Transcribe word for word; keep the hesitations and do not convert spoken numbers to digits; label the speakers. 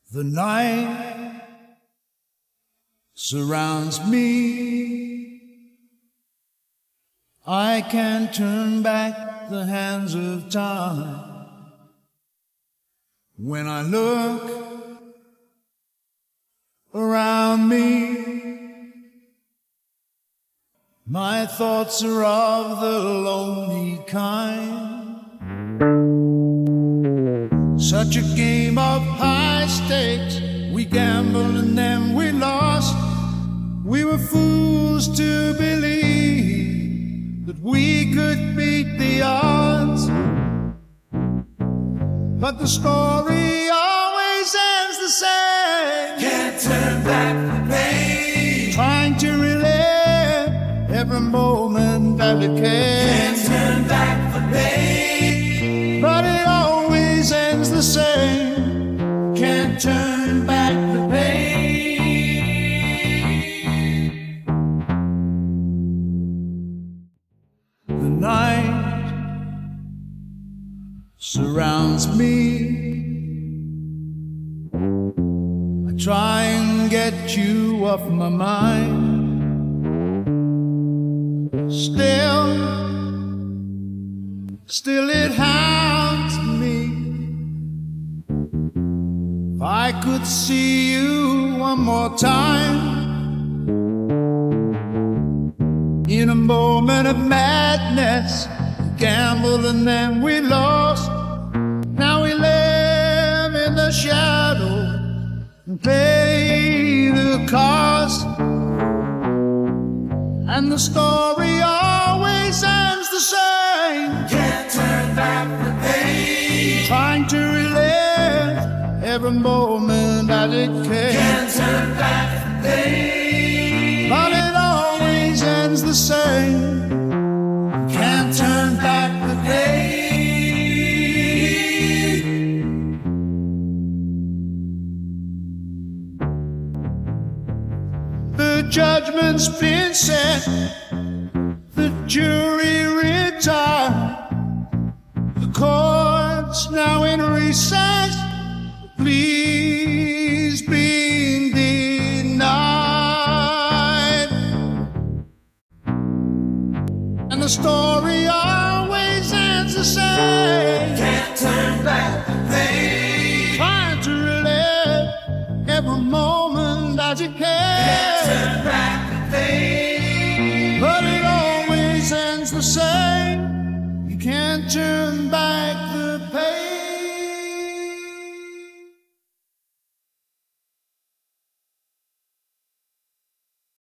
Speaker 1: The night surrounds me. I can't turn back the hands of time. When I look around me, my thoughts are of the lonely kind. Such a game of high stakes, we gambled and then we lost. We were fools to believe that we could beat the odds. But the story always ends the same.
Speaker 2: Can't turn back the pain.
Speaker 1: Trying to relive every moment that it can.
Speaker 2: Can't turn back the pain.
Speaker 1: But it always ends the same.
Speaker 2: Can't turn back the pain.
Speaker 1: The night surrounds me. I try and get you off my mind. Still, still it hounds me. If I could see you one more time, in a moment of madness, we gambled and then we lost. Now we live in the shadow and pay the cost. And the story always ends the same.
Speaker 2: Can't turn back the pain.
Speaker 1: Trying to relive every moment that it can.
Speaker 2: Can't turn back the pain.
Speaker 1: But it always ends the same.
Speaker 2: Can't turn back the pain.
Speaker 1: The judgment's been set, the jury retired, the court's now in recess.